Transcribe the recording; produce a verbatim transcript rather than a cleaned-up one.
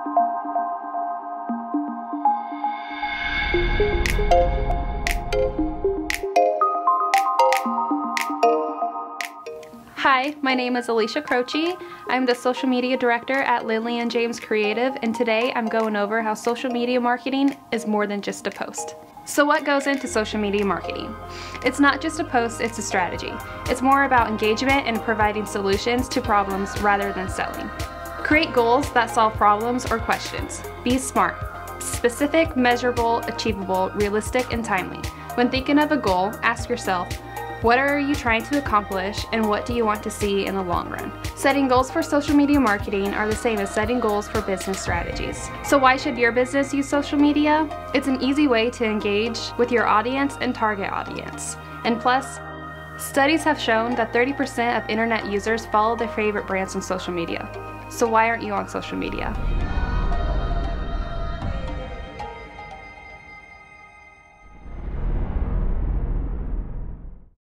Hi, my name is Alicia Croce. I'm the social media director at Lillian James Creative, and today I'm going over how social media marketing is more than just a post. So what goes into social media marketing? It's not just a post, it's a strategy. It's more about engagement and providing solutions to problems rather than selling. Create goals that solve problems or questions. Be smart. Specific, measurable, achievable, realistic, and timely. When thinking of a goal, ask yourself, what are you trying to accomplish and what do you want to see in the long run? Setting goals for social media marketing are the same as setting goals for business strategies. So why should your business use social media? It's an easy way to engage with your audience and target audience. And plus, studies have shown that thirty percent of internet users follow their favorite brands on social media. So why aren't you on social media?